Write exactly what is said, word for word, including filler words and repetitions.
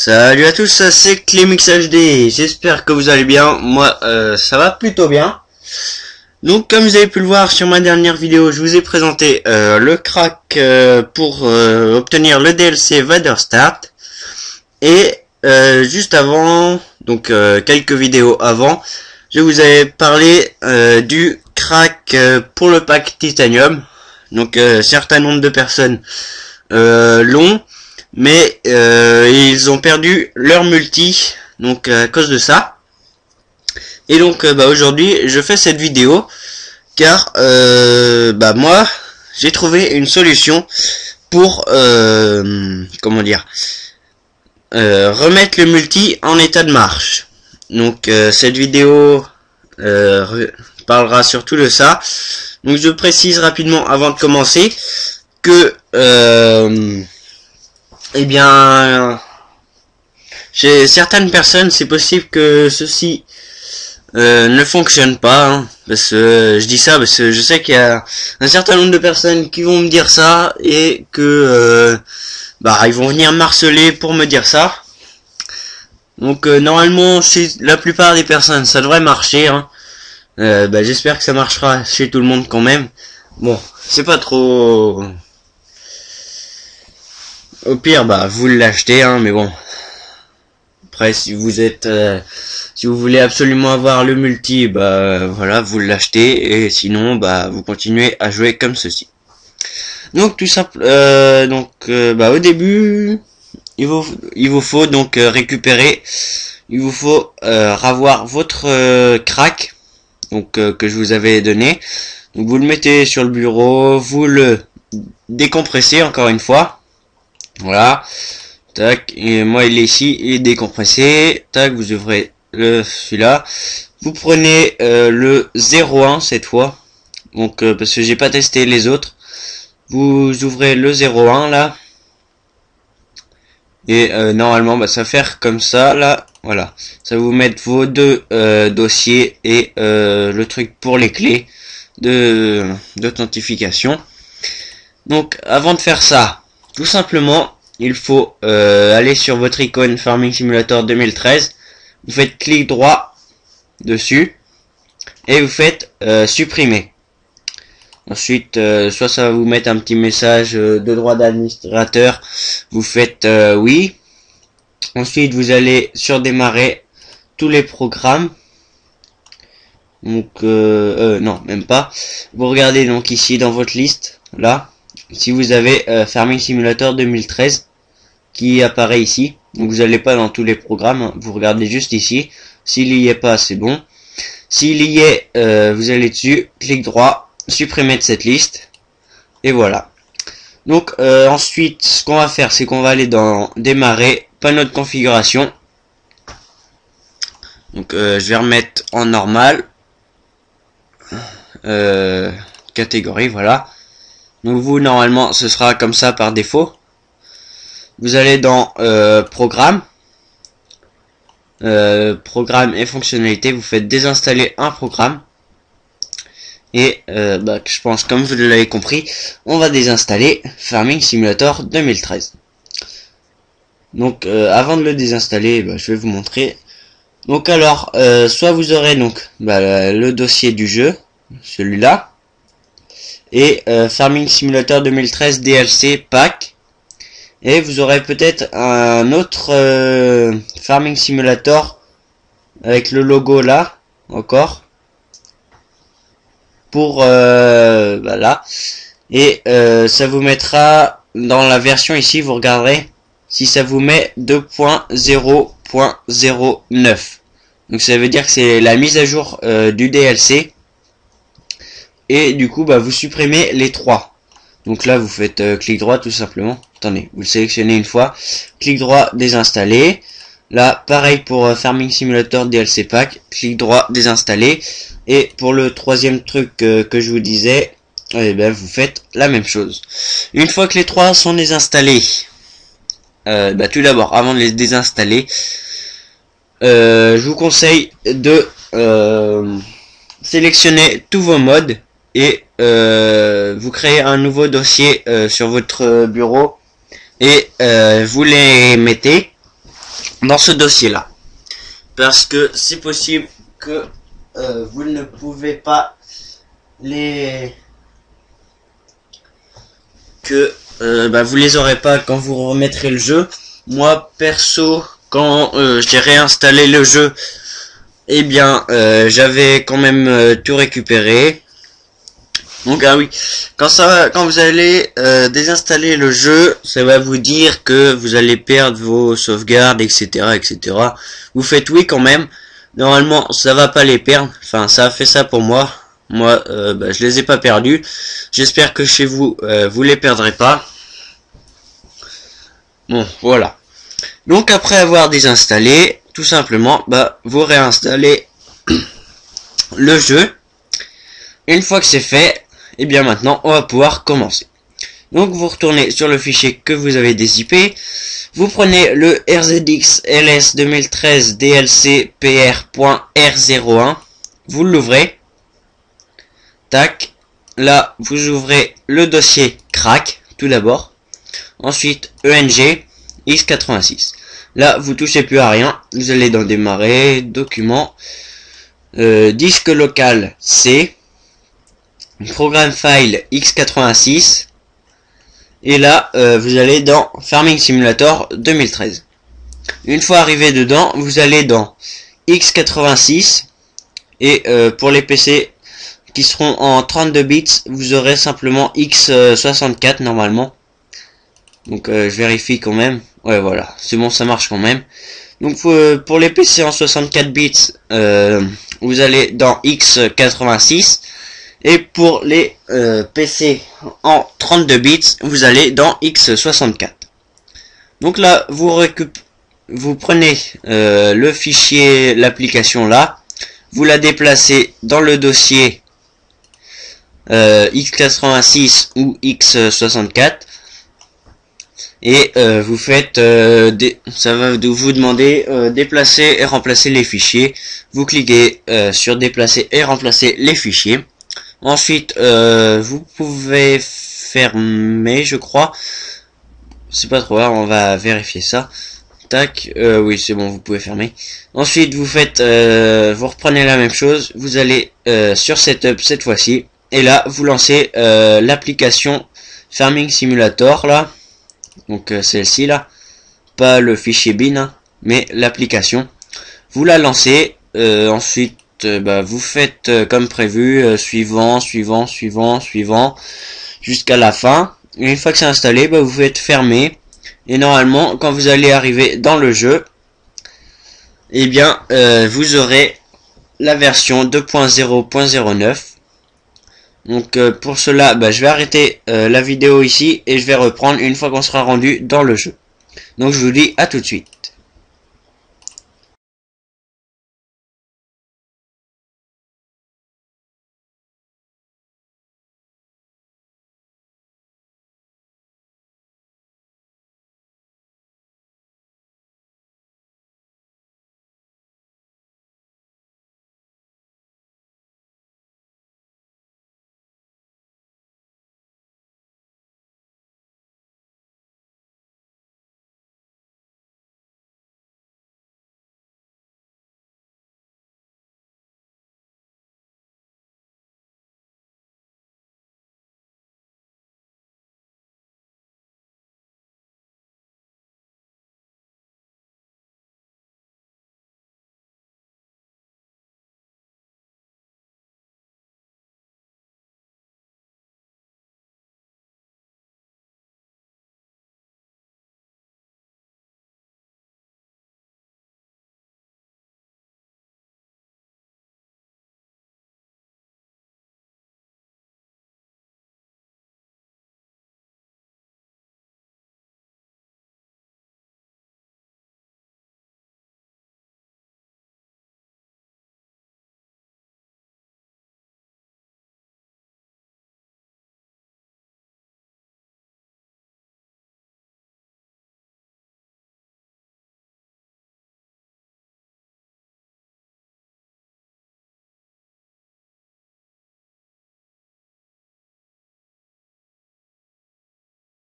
Salut à tous, c'est Clemix H D, j'espère que vous allez bien, moi euh, ça va plutôt bien. Donc comme vous avez pu le voir sur ma dernière vidéo, je vous ai présenté euh, le crack euh, pour euh, obtenir le D L C Vader Start. Et euh, juste avant, donc euh, quelques vidéos avant, je vous ai parlé euh, du crack euh, pour le pack Titanium. Donc euh, certain nombre de personnes euh, l'ont. Mais euh, ils ont perdu leur multi, donc à cause de ça. Et donc euh, bah, aujourd'hui je fais cette vidéo car euh, bah moi j'ai trouvé une solution pour euh, comment dire euh, remettre le multi en état de marche. Donc euh, cette vidéo euh, parlera surtout de ça. Donc je précise rapidement avant de commencer que euh, Eh bien, chez certaines personnes, c'est possible que ceci euh, ne fonctionne pas. Hein, parce que euh, je dis ça parce que je sais qu'il y a un certain nombre de personnes qui vont me dire ça et que euh, bah ils vont venir m'harceler pour me dire ça. Donc euh, normalement, chez la plupart des personnes, ça devrait marcher. Hein. Euh, bah, j'espère que ça marchera chez tout le monde quand même. Bon, c'est pas trop. Au pire, bah vous l'achetez, hein, mais bon. Après, si vous êtes, euh, si vous voulez absolument avoir le multi, bah voilà, vous l'achetez, et sinon, bah vous continuez à jouer comme ceci. Donc tout simple, euh, donc euh, bah au début, il vous, il vous faut donc euh, récupérer, il vous faut euh, ravoir votre euh, crack, donc euh, que je vous avais donné. Donc vous le mettez sur le bureau, vous le décompressez encore une fois. Voilà, tac, et moi il est ici, il est décompressé, tac, vous ouvrez le celui-là, vous prenez euh, le zéro un cette fois, donc euh, parce que j'ai pas testé les autres, vous ouvrez le zéro un là, et euh, normalement bah, ça va faire comme ça là, voilà, ça va vous mettre vos deux euh, dossiers et euh, le truc pour les clés de d'authentification. Donc avant de faire ça, tout simplement, il faut euh, aller sur votre icône Farming Simulator deux mille treize, vous faites clic droit dessus et vous faites euh, supprimer. Ensuite, euh, soit ça va vous mettre un petit message euh, de droit d'administrateur, vous faites euh, oui. Ensuite, vous allez sur démarrer tous les programmes. Donc, euh, euh, non, même pas. Vous regardez donc ici dans votre liste, là. Si vous avez euh, Farming Simulator deux mille treize qui apparaît ici, donc vous n'allez pas dans tous les programmes, hein, vous regardez juste ici. S'il y est pas, c'est bon. S'il y est, euh, vous allez dessus, clic droit, supprimer de cette liste, et voilà. Donc euh, ensuite, ce qu'on va faire, c'est qu'on va aller dans démarrer, panneau de configuration. Donc euh, je vais remettre en normal, euh, catégorie, voilà. Donc vous, normalement, ce sera comme ça par défaut. Vous allez dans euh, Programme. Euh, programme et fonctionnalités. Vous faites désinstaller un programme. Et euh, bah, je pense, comme vous l'avez compris, on va désinstaller Farming Simulator deux mille treize. Donc euh, avant de le désinstaller, bah, je vais vous montrer. Donc alors, euh, soit vous aurez donc bah, le dossier du jeu, celui-là. Et euh, Farming Simulator deux mille treize D L C Pack, et vous aurez peut-être un autre euh, Farming Simulator avec le logo là encore pour euh, voilà, et euh, ça vous mettra dans la version ici, vous regarderez si ça vous met deux point zéro point zéro neuf, donc ça veut dire que c'est la mise à jour euh, du D L C. Et du coup, bah, vous supprimez les trois. Donc là, vous faites euh, clic droit tout simplement. Attendez, vous le sélectionnez une fois. Clic droit, désinstaller. Là, pareil pour euh, Farming Simulator D L C Pack. Clic droit, désinstaller. Et pour le troisième truc euh, que je vous disais, eh ben, vous faites la même chose. Une fois que les trois sont désinstallés, euh, bah, tout d'abord, avant de les désinstaller, euh, je vous conseille de euh, sélectionner tous vos modes. Et euh, vous créez un nouveau dossier euh, sur votre bureau et euh, vous les mettez. dans ce dossier là, parce que c'est possible que euh, vous ne pouvez pas les que euh, bah, vous les aurez pas quand vous remettrez le jeu. Moi perso, quand euh, j'ai réinstallé le jeu, eh bien euh, j'avais quand même euh, tout récupéré. Donc ah oui, quand ça, quand vous allez euh, désinstaller le jeu, ça va vous dire que vous allez perdre vos sauvegardes, et cetera, et cetera. Vous faites oui quand même. Normalement, ça va pas les perdre. Enfin, ça a fait ça pour moi. Moi, euh, bah, je les ai pas perdus. J'espère que chez vous, euh, vous les perdrez pas. Bon, voilà. Donc après avoir désinstallé, tout simplement, bah vous réinstallez le jeu. Une fois que c'est fait, et bien maintenant on va pouvoir commencer. Donc vous retournez sur le fichier que vous avez dézippé, vous prenez le R Z X L S deux mille treize D L C P R.R zéro un, vous l'ouvrez, tac, là vous ouvrez le dossier crack tout d'abord, ensuite E N G X quatre-vingt-six. Là vous touchez plus à rien, vous allez dans démarrer, documents, euh, disque local C, programme file X quatre-vingt-six, et là euh, vous allez dans Farming Simulator deux mille treize. Une fois arrivé dedans, vous allez dans X quatre-vingt-six, et euh, pour les P C qui seront en trente-deux bits, vous aurez simplement X soixante-quatre normalement. Donc euh, je vérifie quand même. Ouais, voilà, c'est bon, ça marche quand même. Donc euh, pour les P C en soixante-quatre bits, euh, vous allez dans X quatre-vingt-six. Et pour les euh, P C en trente-deux bits, vous allez dans X soixante-quatre. Donc là, vous récup vous prenez euh, le fichier, l'application là, vous la déplacez dans le dossier euh, X quatre-vingt-six ou X soixante-quatre, et euh, vous faites euh, des, ça va vous demander euh, déplacer et remplacer les fichiers. Vous cliquez euh, sur déplacer et remplacer les fichiers. Ensuite, euh, vous pouvez fermer, je crois. C'est pas trop grave, on va vérifier ça. Tac, euh, oui, c'est bon, vous pouvez fermer. Ensuite, vous faites, euh, vous reprenez la même chose. Vous allez euh, sur Setup cette fois-ci, et là, vous lancez euh, l'application Farming Simulator là. Donc euh, celle-ci là, pas le fichier bin, hein, mais l'application. Vous la lancez. Euh, ensuite. Euh, bah, vous faites euh, comme prévu, euh, suivant, suivant, suivant, suivant, jusqu'à la fin. Et une fois que c'est installé, bah, vous faites fermer. Et normalement, quand vous allez arriver dans le jeu, eh bien, euh, vous aurez la version deux point zéro point zéro neuf. Donc euh, pour cela, bah, je vais arrêter euh, la vidéo ici et je vais reprendre une fois qu'on sera rendu dans le jeu. Donc je vous dis à tout de suite.